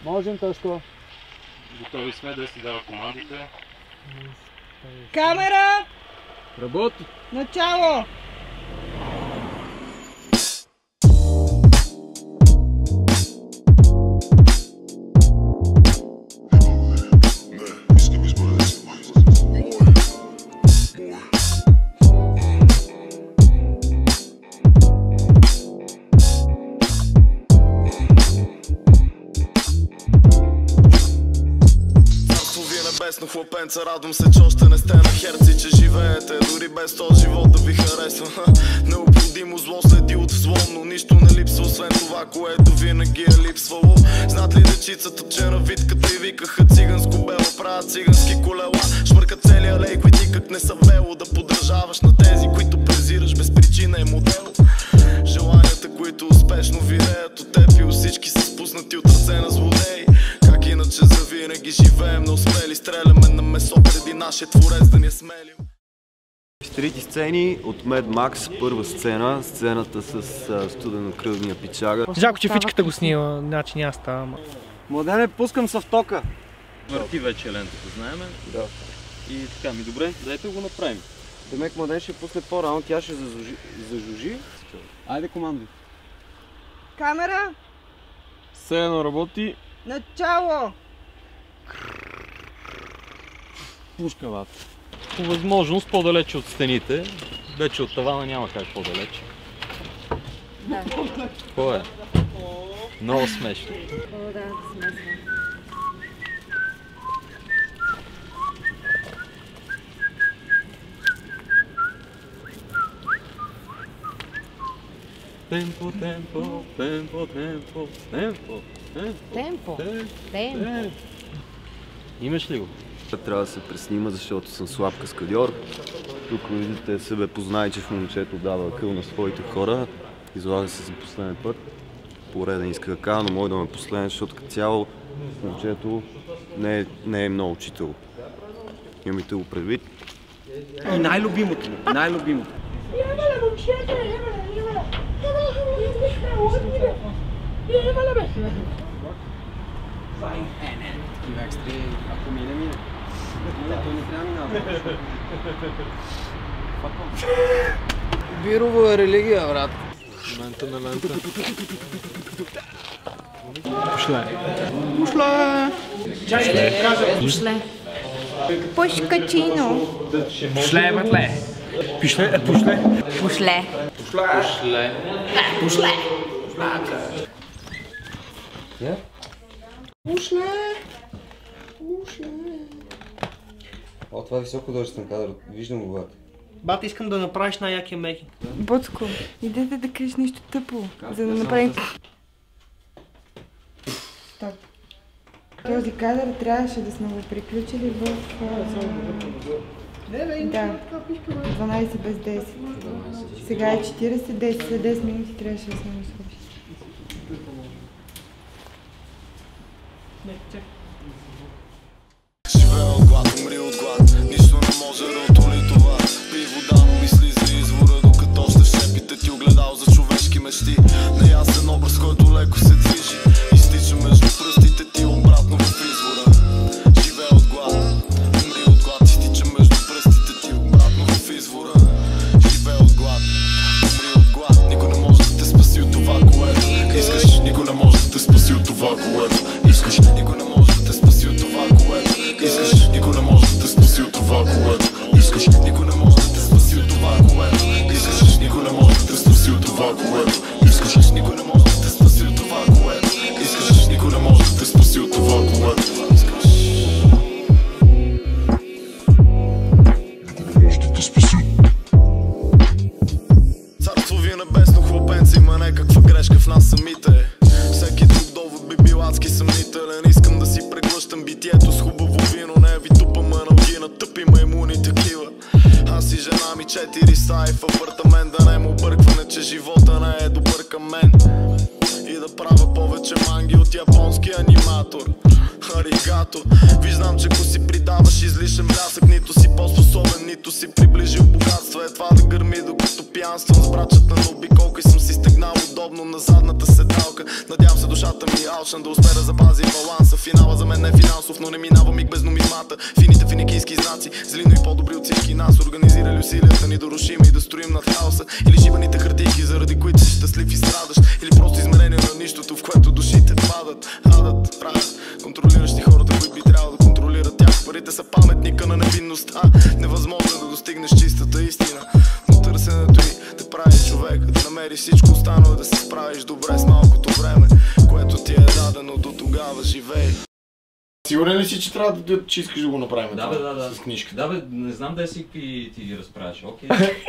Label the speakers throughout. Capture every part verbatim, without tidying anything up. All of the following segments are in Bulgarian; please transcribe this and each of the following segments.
Speaker 1: Можем, Тошко.
Speaker 2: Готови сме да си дава командите.
Speaker 3: Камера!
Speaker 1: Работи!
Speaker 3: Начало!
Speaker 4: Небесно хлопенца, радвам се, че още не сте на херци, че живеете дори без този живот да ви харесва. Необходимо зло следи от взлом, но нищо не липсва, освен това, което винаги е липсвало. Знат ли дечицата, че на витката и викаха циганско бело, правят цигански колела, шмъркат целия лей, които никак не са вело. Да поддържаваш на тези, които презираш без причина е модел. Желанията, които успешно виреят от теб и всички са спуснати от ръце на злодеи. Как иначе завинаги живеем, не успели, стреляме на месо преди нашия творец да ни е смелил.
Speaker 5: Трите сцени от Mad Max, първа сцена, сцената с студенокръвния пичага.
Speaker 6: Жалко, че фичката го снима, значи няма става.
Speaker 1: Младене, пускам се в тока.
Speaker 2: Върти вече лентата, знаеме.
Speaker 5: Да.
Speaker 2: И така, ми добре, дайте го направим.
Speaker 1: Демек Младен ще пусне по-рано, тя ще зажужи. зажужи. Айде, командуй.
Speaker 3: Камера!
Speaker 2: Все едно работи.
Speaker 3: Начало!
Speaker 2: Пушка вата. По възможност по-далече от стените. Вече от тавана няма как по-далече.
Speaker 7: Да.
Speaker 2: Какво е? Много смешно.
Speaker 7: О, да, смешно.
Speaker 2: Темпо, темпо, темпо, темпо, темпо,
Speaker 7: Темпо. Темпо.
Speaker 2: Имаш ли го?
Speaker 5: Трябва да се преснима, защото съм слаб каскадьор. Тук видите себе познай, че в момчето дава къл на своите хора. Излага се за последен път. Пореден иска да кажа, но мой да ме последен, защото като цяло момчето не е, не е много учител. Имайте го предвид.
Speaker 1: И най-любимото му, най-любимото.
Speaker 8: Имаме момчета, имаме, имаме. Имаме, бе.
Speaker 1: И екстри, ако мине, мине. Не, той не трябва минава. Бирово е религия, брат.
Speaker 2: Лента на лента.
Speaker 6: Пошле.
Speaker 1: Пошле!
Speaker 7: Пошле. Пушкачино.
Speaker 6: Пошле, братле. Пошле, пошле.
Speaker 7: Пошле.
Speaker 2: Пошле.
Speaker 7: Пошле.
Speaker 1: Пошле! Пошле! О, това е високо художествен кадър. Виждам го, брат.
Speaker 6: Бат, искам да направиш най-якия мейкинг.
Speaker 3: Боцко, идете да кажеш нещо тъпо, за да направим... Стоп. Този кадър трябваше да сме го приключили в... Да, дванайсет без десет. Сега е четирийсет, десет, след десет минути трябваше да сме го свършили.
Speaker 4: Живея от глад, умри от глад, нищо не може да отоли това. Пи вода, но мисли за извора, докато още в шепите ти огледал за човешки мечти. Неясен образ, който леко се движи, изтича между пръстите ти обратно в извора. Живея от глад, умри от глад, изтича между пръстите ти обратно в извора. Живея от глад, умри от глад, никой не може да те спаси от това, което искаш. Никой не може да те спаси от това, което искаш. Никой не може да те спаси от това, което искаш. Никой не може да те спаси от това, което искаш. Никой не може да те спаси от това, което искаш. Никой не може да те спаси от това, което искаш. Никой не може да те спаси от това, което искаш. Никой не може да те спаси от това, което искаш. Царство ви е небесно, хлопенци, има някаква грешка в нас самите. Всеки друг довод би бил адски съмнителен. Искам да си преглъщам битието с хубаво вино. Не ви тупам аналгина, тъпи маймуни такива. Аз и жена ми четири стаи в апартамент. Да не му объркване, че живота не е добър към мен. И да правя повече манги от японски аниматор. аригато. Виждам, че ако си придаваш излишен блясък, нито си по-способен, нито си приближил богатство. Е това да гърми докато пиянствам с брачата на обиколка и съм си стегнал удобно на задната седалка. Надявам се душата ми алчна да успе да запази баланса. Финала за мен не е финансов, но не минава миг без номизмата. Фините финикийски знаци, злино и по-добри от всички нас. Организирали усилията ни да рушим и да строим над хаоса. Или шибаните хартийки, заради които си щастлив и страдаш. Или просто измерение на нищото, в което душите падат. Адът, раят, контролиращи хората, които би трябвало да контролират тях. Парите са паметника на невинността. Невъзможно е да достигнеш чистата истина, но търсенето й те прави човек. Да намериш всичко останало, да се справиш добре с малкото време, което ти е дадено. До тогава живей.
Speaker 9: Сигурен ли си, че трябва да, че искаш да го направим?
Speaker 2: Да, бе, да, да.
Speaker 9: С книжка.
Speaker 2: Да, бе, не знам да си какви ти ги разправяш. Окей.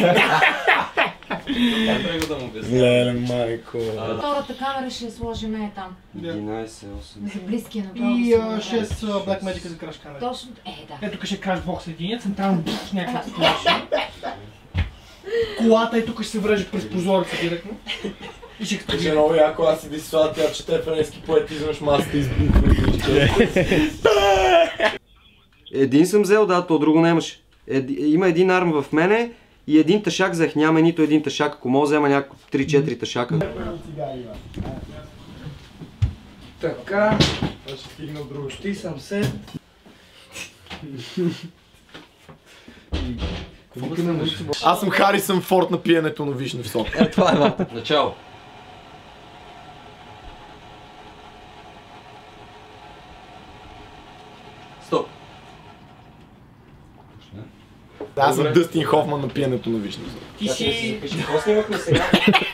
Speaker 2: Добре го да му обясня.
Speaker 9: Леле, майко.
Speaker 7: Втората камера ще я сложим е там.
Speaker 1: единайсет осем.
Speaker 7: За близкия направо.
Speaker 6: И шест Black Magic за краш камера.
Speaker 7: Точно, е да.
Speaker 6: Ето тук ще краш бокс един, централно с някакви сплаши. Колата и тук ще се врежи през прозореца директно. И ще като...
Speaker 9: Ще много яко, аз седи слава, тя чете френски поет, изваш масата избухва.
Speaker 1: Един съм взел, да, то друго нямаше. Ед, има един арм в мене и един тъшак взех. Няма нито един тъшак. Ако мога взема някакво три-четири тъшака.
Speaker 9: Така. Аз ще стигна от друго. Ти съм се. Аз съм Харисън Форд на пиенето на вишни в сон.
Speaker 1: Е, това е вата.
Speaker 2: Начало. Стоп.
Speaker 9: Аз съм Дъстин Хофман на пиенето на вишни в сон.
Speaker 6: Ти си...
Speaker 1: Какво снимахме сега?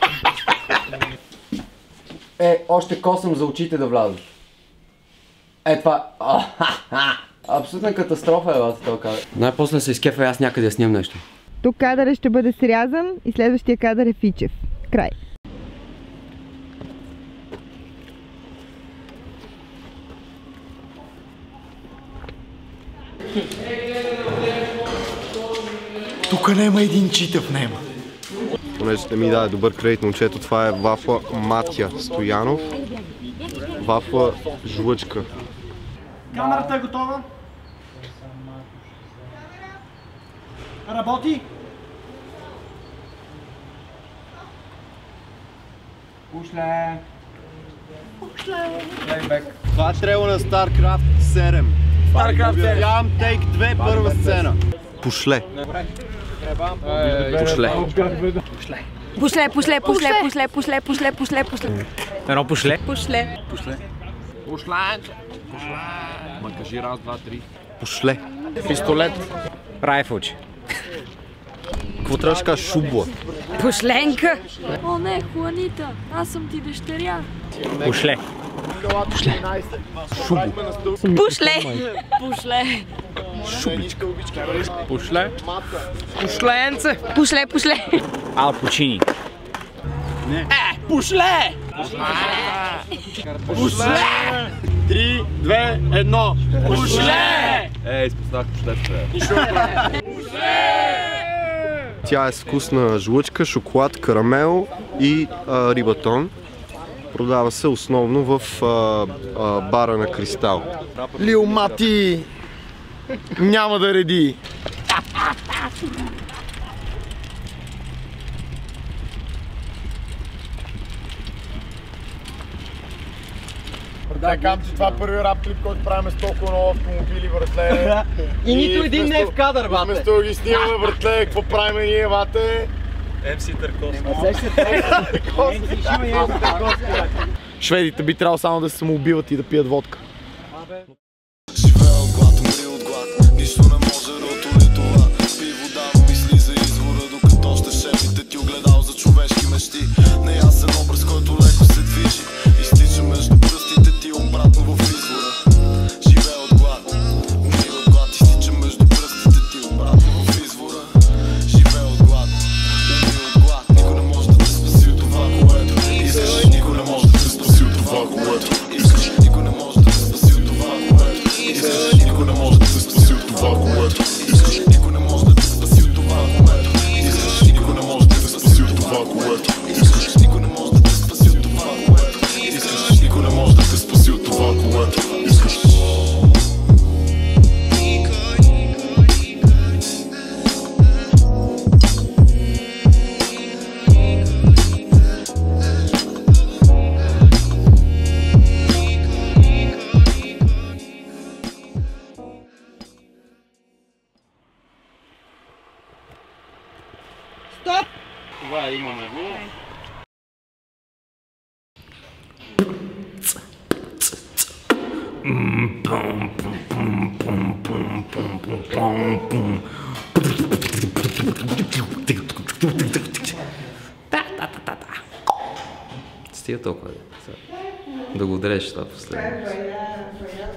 Speaker 1: Е, още косъм за очите да вляза. Е, това... Абсолютна катастрофа е вата това кадър. Най-после се изкефа и аз някъде да снимам нещо.
Speaker 3: Тук кадърът ще бъде срязан и следващия кадър е Фичев. Край.
Speaker 9: Тук няма един читав, няма.
Speaker 5: Понеже ще ми даде добър кредит момчето, това е вафла Матя Стоянов. Вафла жлъчка.
Speaker 6: Камерата е готова. Работи.
Speaker 3: Пушле.
Speaker 6: Пушле.
Speaker 5: Това трябва на StarCraft седем.
Speaker 9: StarCraft седем.
Speaker 5: Явам тейк две, първа сцена. Пушле. Пушле.
Speaker 7: Пушле, пушле, пушле, пушле, пушле, пушле, пушле, пушле.
Speaker 6: Едно пушле.
Speaker 7: Пушле.
Speaker 9: Пушле. Пушле. Ма кажи раз, два, три.
Speaker 5: Пушле.
Speaker 6: Пистолет. Райфълче.
Speaker 5: Какво трябваше да кажа? Шубла.
Speaker 7: Пушленка.
Speaker 10: О, не, Хуанита, аз съм ти дъщеря.
Speaker 6: Пушле.
Speaker 5: Пушле. Шубо.
Speaker 7: Пушле.
Speaker 10: Пушле.
Speaker 5: Шубличка.
Speaker 6: Пушле. Пушленце.
Speaker 7: Пушле, пушле.
Speaker 6: Ал Пучини.
Speaker 9: Е, пушле! Пушле! Три, две, едно. Пушле!
Speaker 5: Е, изпознах пушле. Тя е с вкусна жлъчка, шоколад, карамел и а, рибатон. Продава се основно в а, а, бара на Кристал.
Speaker 9: Лил Мати няма да реди. Предлагам, че това е първи рап клип, който правим с толкова много автомобили, братле.
Speaker 1: И нито един не е в кадър, бате.
Speaker 9: Вместо да ги снимаме, братле, какво правим ние, бате?
Speaker 2: Ем Си Търкос.
Speaker 9: Шведите би трябвало само да се самоубиват и да пият водка.
Speaker 4: Живея от глад, умри от глад, нищо не може да отули това. Пи вода, мисли за извора, докато още шепите ти огледал за човешки мечти. Неясен образ, който леко се движи, изтича между пръстите ти обратно в извора. Живея от глад, умри от глад, изтича между пръстите ти обратно в извора. Живея от глад, умри от глад, никой не може да те спаси от това, което искаш. Никой не може да те спаси от това, което искаш. Никой не може да те спаси от това, което искаш. Никой не може да те спаси от това, което искаш. Никой не може да те спаси от това, което искаш. Никой не може да те спаси от това, което искаш. Никой не може да те спаси от това, което искаш. Никой не може
Speaker 3: Стоп!
Speaker 2: Това имаме го.
Speaker 1: Стига толкова. Да го удреш това последно.
Speaker 3: Това е бая, бая